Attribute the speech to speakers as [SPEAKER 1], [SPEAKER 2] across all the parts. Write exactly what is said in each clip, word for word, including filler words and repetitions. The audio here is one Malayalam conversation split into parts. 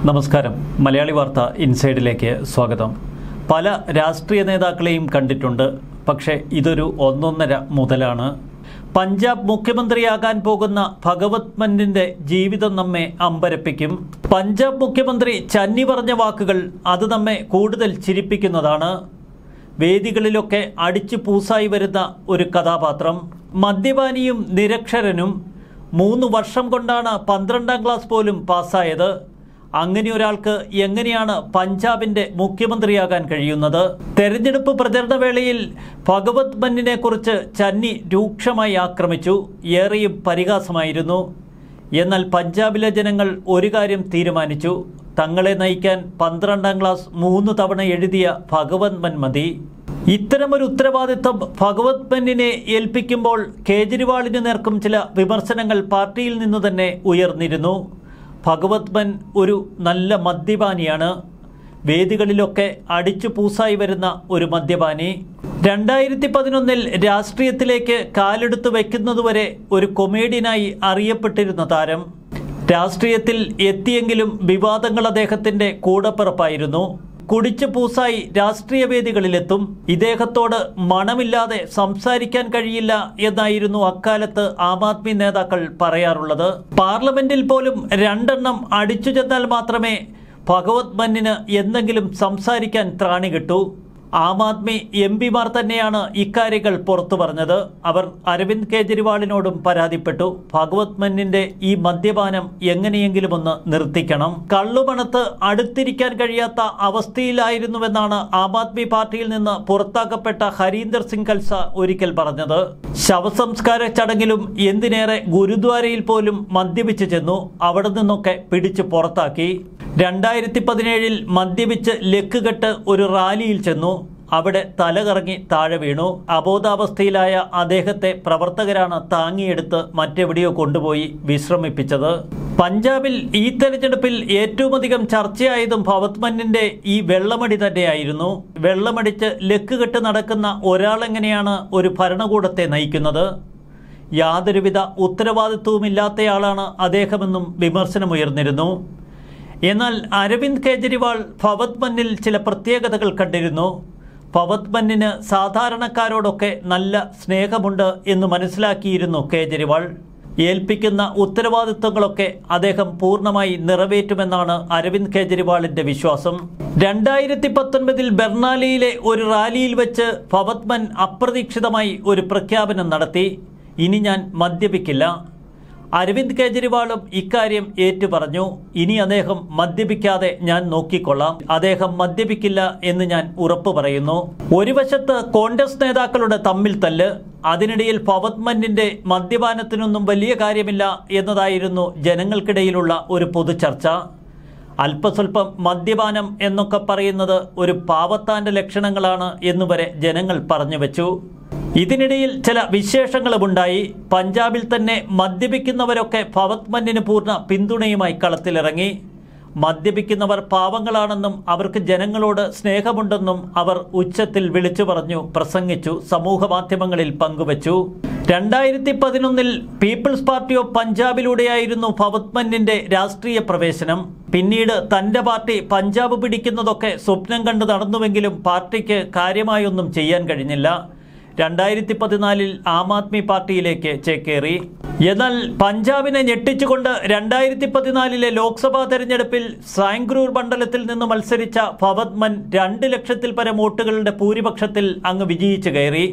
[SPEAKER 1] നമസ്കാരം. മലയാളി വാർത്ത ഇൻസൈഡിലേക്ക് സ്വാഗതം. പല രാഷ്ട്രീയ നേതാക്കളെയും കണ്ടിട്ടുണ്ട്. പക്ഷേ ഇതൊരു ഒന്നൊന്നര മുതലാണ്. പഞ്ചാബ് മുഖ്യമന്ത്രിയാകാൻ പോകുന്ന ഭഗവത് മന്നിൻ്റെ ജീവിതം നമ്മെ അമ്പരപ്പിക്കും. പഞ്ചാബ് മുഖ്യമന്ത്രി ചന്നി പറഞ്ഞ വാക്കുകൾ അത് നമ്മെ കൂടുതൽ ചിരിപ്പിക്കുന്നതാണ്. വേദികളിലൊക്കെ അടിച്ചു പൂസായി വരുന്ന ഒരു കഥാപാത്രം, മദ്യപാനിയും നിരക്ഷരനും, മൂന്ന് വർഷം കൊണ്ടാണ് പന്ത്രണ്ടാം ക്ലാസ് പോലും പാസ്സായത്. അങ്ങനെ ഒരാൾക്ക് എങ്ങനെയാണ് പഞ്ചാബിൻ്റെ മുഖ്യമന്ത്രിയാകാൻ കഴിയുന്നത്? തെരഞ്ഞെടുപ്പ് പ്രചരണ വേളയിൽ ഭഗവത് മന്നിനെ കുറിച്ച് ചന്നി രൂക്ഷമായി ആക്രമിച്ചു. ഏറെയും പരിഹാസമായിരുന്നു. എന്നാൽ പഞ്ചാബിലെ ജനങ്ങൾ ഒരു കാര്യം തീരുമാനിച്ചു: തങ്ങളെ നയിക്കാൻ പന്ത്രണ്ടാം ക്ലാസ് മൂന്ന് തവണ എഴുതിയ ഭഗവത് മൻ മതി. ഇത്തരമൊരു ഉത്തരവാദിത്വം ഭഗവത് മന്നിനെ ഏൽപ്പിക്കുമ്പോൾ കേജ്രിവാളിന് നേർക്കും ചില വിമർശനങ്ങൾ പാർട്ടിയിൽ നിന്നു തന്നെ ഉയർന്നിരുന്നു. ഭഗവത് മൻ ഒരു നല്ല മദ്യപാനിയാണ്. വേദികളിലൊക്കെ അടിച്ചു പൂസായി വരുന്ന ഒരു മദ്യപാനി. രണ്ടായിരത്തി പതിനൊന്നിൽ രാഷ്ട്രീയത്തിലേക്ക് കാലെടുത്ത് വയ്ക്കുന്നതുവരെ ഒരു കൊമേഡിയനായി അറിയപ്പെട്ടിരുന്ന താരം. രാഷ്ട്രീയത്തിൽ എത്തിയെങ്കിലും വിവാദങ്ങൾ അദ്ദേഹത്തിൻ്റെ കൂടപ്പിറപ്പായിരുന്നു. കുടിച്ചു പൂസായി രാഷ്ട്രീയ വേദികളിലെത്തും. ഇദ്ദേഹത്തോട് മണമില്ലാതെ സംസാരിക്കാൻ കഴിയില്ല എന്നായിരുന്നു അക്കാലത്ത് ആം ആദ്മി നേതാക്കൾ പറയാറുള്ളത്. പാർലമെന്റിൽ പോലും രണ്ടെണ്ണം അടിച്ചു ചെന്നാൽ മാത്രമേ ഭഗവത് മന്നിന് എന്തെങ്കിലും സംസാരിക്കാൻ ത്രാണി കിട്ടൂ. ആം ആദ്മി എം പിമാർ തന്നെയാണ് ഇക്കാര്യങ്ങൾ പുറത്തു പറഞ്ഞത്. അവർ അരവിന്ദ് കേജ്രിവാളിനോടും പരാതിപ്പെട്ടു. ഭഗവത് മന്നിന്റെ ഈ മദ്യപാനം എങ്ങനെയെങ്കിലും ഒന്ന് നിർത്തിക്കണം. കള്ളുമണത്ത് അടുത്തിരിക്കാൻ കഴിയാത്ത അവസ്ഥയിലായിരുന്നുവെന്നാണ് ആം ആദ്മി പാർട്ടിയിൽ നിന്ന് പുറത്താക്കപ്പെട്ട ഹരീന്ദർ സിംഗ് ഖൽസ ഒരിക്കൽ പറഞ്ഞത്. ശവസംസ്കാര ചടങ്ങിലും എന്തിനേറെ ഗുരുദ്വാരയിൽ പോലും മദ്യപിച്ച് ചെന്നു. അവിടെ നിന്നൊക്കെ പിടിച്ച് പുറത്താക്കി. രണ്ടായിരത്തി പതിനേഴിൽ മദ്യപിച്ച് ലക്കുകെട്ട് ഒരു റാലിയിൽ ചെന്നു. അവിടെ തലകറങ്ങി താഴെ വീണു. അബോധാവസ്ഥയിലായ അദ്ദേഹത്തെ പ്രവർത്തകരാണ് താങ്ങിയെടുത്ത് മറ്റെവിടെയോ കൊണ്ടുപോയി വിശ്രമിപ്പിച്ചത്. പഞ്ചാബിൽ ഈ തെരഞ്ഞെടുപ്പിൽ ഏറ്റവും അധികം ചർച്ചയായതും ഭഗവത് മന്നിന്റെ ഈ വെള്ളമടി തന്നെയായിരുന്നു. വെള്ളമടിച്ച് ലക്കുകെട്ട് നടക്കുന്ന ഒരാളെങ്ങനെയാണ് ഒരു ഭരണകൂടത്തെ നയിക്കുന്നത്? യാതൊരുവിധ ഉത്തരവാദിത്വവുമില്ലാത്തയാളാണ് അദ്ദേഹമെന്നും വിമർശനമുയർന്നിരുന്നു. എന്നാൽ അരവിന്ദ് കേജ്രിവാൾ ഭഗവത് മന്നിൽ ചില പ്രത്യേകതകൾ കണ്ടിരുന്നു. ഭഗവത് മന്നിന് സാധാരണക്കാരോടൊക്കെ നല്ല സ്നേഹമുണ്ട് എന്ന് മനസ്സിലാക്കിയിരുന്നു കേജ്രിവാൾ. ഏൽപ്പിക്കുന്ന ഉത്തരവാദിത്വങ്ങളൊക്കെ അദ്ദേഹം പൂർണ്ണമായി നിറവേറ്റുമെന്നാണ് അരവിന്ദ് കേജ്രിവാളിൻ്റെ വിശ്വാസം. രണ്ടായിരത്തി പത്തൊൻപതിൽ ബെർണാലിയിലെ ഒരു റാലിയിൽ വെച്ച് ഭഗവത് മൻ അപ്രതീക്ഷിതമായി ഒരു പ്രഖ്യാപനം നടത്തി: ഇനി ഞാൻ മദ്യപിക്കില്ല. അരവിന്ദ് കേജ്രിവാളും ഇക്കാര്യം ഏറ്റുപറഞ്ഞു. ഇനി അദ്ദേഹം മദ്യപിക്കാതെ ഞാൻ നോക്കിക്കൊള്ളാം. അദ്ദേഹം മദ്യപിക്കില്ല എന്ന് ഞാൻ ഉറപ്പു പറയുന്നു. ഒരു വശത്ത് കോൺഗ്രസ് നേതാക്കളുടെ തമ്മിൽ തല്ല്, അതിനിടയിൽ ഭഗവത് മന്നിന്റെ മദ്യപാനത്തിനൊന്നും വലിയ കാര്യമില്ല എന്നതായിരുന്നു ജനങ്ങൾക്കിടയിലുള്ള ഒരു പൊതുചർച്ച. അല്പസ്വല്പം മദ്യപാനം എന്നൊക്കെ പറയുന്നത് ഒരു പാവത്താൻ്റെ ലക്ഷണങ്ങളാണ് എന്നുവരെ ജനങ്ങൾ പറഞ്ഞു വെച്ചു. ഇതിനിടയിൽ ചില വിശേഷങ്ങളുമുണ്ടായി. പഞ്ചാബിൽ തന്നെ മദ്യപിക്കുന്നവരൊക്കെ ഭഗവത് മന്നിന് പൂർണ്ണ പിന്തുണയുമായി കളത്തിലിറങ്ങി. മദ്യപിക്കുന്നവർ പാവങ്ങളാണെന്നും അവർക്ക് ജനങ്ങളോട് സ്നേഹമുണ്ടെന്നും അവർ ഉച്ചത്തിൽ വിളിച്ചു പറഞ്ഞു, പ്രസംഗിച്ചു, സമൂഹ മാധ്യമങ്ങളിൽ പങ്കുവച്ചു. രണ്ടായിരത്തി പതിനൊന്നിൽ പീപ്പിൾസ് പാർട്ടി ഓഫ് പഞ്ചാബിലൂടെയായിരുന്നു ഭഗവത് മന്നിന്റെ രാഷ്ട്രീയ പ്രവേശനം. പിന്നീട് തൻ്റെ പാർട്ടി പഞ്ചാബ് പിടിക്കുന്നതൊക്കെ സ്വപ്നം കണ്ട് നടന്നുവെങ്കിലും പാർട്ടിക്ക് കാര്യമായൊന്നും ചെയ്യാൻ കഴിഞ്ഞില്ല. രണ്ടായിരത്തി പതിനാലിൽ ആം ആദ്മി പാർട്ടിയിലേക്ക് ചേക്കേറി. എന്നാൽ പഞ്ചാബിനെ ഞെട്ടിച്ചുകൊണ്ട് രണ്ടായിരത്തി പതിനാലിലെ ലോക്സഭാ തെരഞ്ഞെടുപ്പിൽ സാംഗ്രൂർ മണ്ഡലത്തിൽ നിന്ന് മത്സരിച്ച ഭഗവത് മൻ രണ്ട് ലക്ഷത്തിൽ പരം വോട്ടുകളുടെ ഭൂരിപക്ഷത്തിൽ അങ്ങ് വിജയിച്ചു കയറി.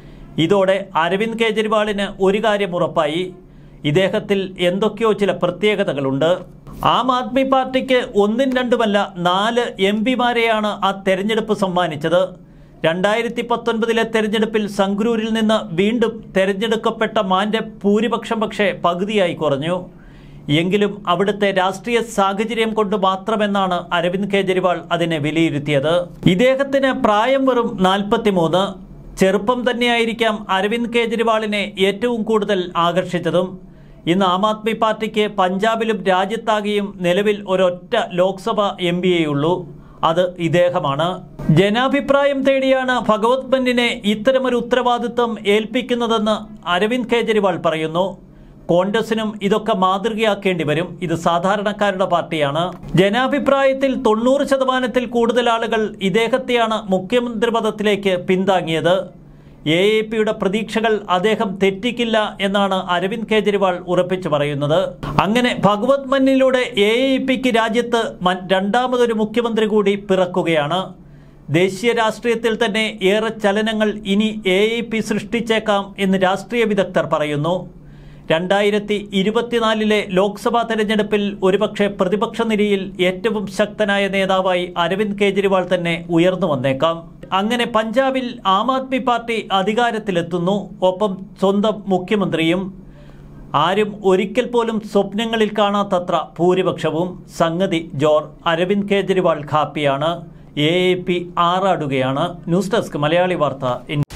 [SPEAKER 1] ഇതോടെ അരവിന്ദ് കേജ്രിവാളിന് ഒരു കാര്യം ഉറപ്പായി: ഇദ്ദേഹത്തിൽ എന്തൊക്കെയോ ചില പ്രത്യേകതകളുണ്ട്. ആം ആദ്മി പാർട്ടിക്ക് ഒന്നും രണ്ടുമല്ല നാല് എം പിമാരെയാണ് ആ തെരഞ്ഞെടുപ്പ് സമ്മാനിച്ചത്. രണ്ടായിരത്തി പത്തൊൻപതിലെ തെരഞ്ഞെടുപ്പിൽ സംഗ്രൂരിൽ നിന്ന് വീണ്ടും തെരഞ്ഞെടുക്കപ്പെട്ട മാന്റെ ഭൂരിപക്ഷം പക്ഷേ പകുതിയായി കുറഞ്ഞു. എങ്കിലും അവിടുത്തെ രാഷ്ട്രീയ സാഹചര്യം കൊണ്ട് മാത്രമെന്നാണ് അരവിന്ദ് കേജ്രിവാൾ അതിനെ വിലയിരുത്തിയത്. ഇദ്ദേഹത്തിന് പ്രായം വെറും നാൽപ്പത്തി മൂന്ന്. ചെറുപ്പം തന്നെയായിരിക്കാം അരവിന്ദ് കേജ്രിവാളിനെ ഏറ്റവും കൂടുതൽ ആകർഷിച്ചതും. ഇന്ന് ആം ആദ്മി പാർട്ടിക്ക് പഞ്ചാബിലും രാജ്യത്താകെയും നിലവിൽ ഒരൊറ്റ ലോക്സഭ എം പിയേയുള്ളൂ. അത് ഇദ്ദേഹമാണ്. ജനാഭിപ്രായം തേടിയാണ് ഭഗവത് മന്നിനെ ഇത്തരമൊരു ഉത്തരവാദിത്വം ഏൽപ്പിക്കുന്നതെന്ന് അരവിന്ദ് കേജ്രിവാൾ പറയുന്നു. കോൺഗ്രസിനും ഇതൊക്കെ മാതൃകയാക്കേണ്ടി വരും. ഇത് സാധാരണക്കാരുടെ പാർട്ടിയാണ്. ജനാഭിപ്രായത്തിൽ തൊണ്ണൂറ് ശതമാനത്തിൽ കൂടുതൽ ആളുകൾ ഇദ്ദേഹത്തെയാണ് മുഖ്യമന്ത്രി പദത്തിലേക്ക് പിന്താങ്ങിയത്. എ എ പിയുടെ പ്രതീക്ഷകൾ അദ്ദേഹം തെറ്റിക്കില്ല എന്നാണ് അരവിന്ദ് കെജ്രിവാൾ ഉറപ്പിച്ചു പറയുന്നത്. അങ്ങനെ ഭഗവത് മന്നിലൂടെ എ എ പിക്ക് രാജ്യത്ത് രണ്ടാമതൊരു മുഖ്യമന്ത്രി കൂടി പിറക്കുകയാണ്. ദേശീയ രാഷ്ട്രീയത്തിൽ തന്നെ ഏറെ ചലനങ്ങൾ ഇനി എ എ പി സൃഷ്ടിച്ചേക്കാം എന്ന് രാഷ്ട്രീയ വിദഗ്ധർ പറയുന്നു. രണ്ടായിരത്തി ഇരുപത്തിനാലിലെ ലോക്സഭാ തെരഞ്ഞെടുപ്പിൽ ഒരുപക്ഷെ പ്രതിപക്ഷ നിരയിൽ ഏറ്റവും ശക്തനായ നേതാവായി അരവിന്ദ് കെജ്രിവാൾ തന്നെ ഉയർന്നു വന്നേക്കാം. അങ്ങനെ പഞ്ചാബിൽ ആം ആദ്മി പാർട്ടി അധികാരത്തിലെത്തുന്നു, ഒപ്പം സ്വന്തം മുഖ്യമന്ത്രിയും. ആരും ഒരിക്കൽ പോലും സ്വപ്നങ്ങളിൽ കാണാത്തത്ര ഭൂരിപക്ഷവും. സംഗതി ജോർ. അരവിന്ദ് കെജ്രിവാൾ ഹാപ്പിയാണ്. എ എ പി ആറാടുകയാണ്. ന്യൂസ് ഡെസ്ക് മലയാളി വാർത്ത.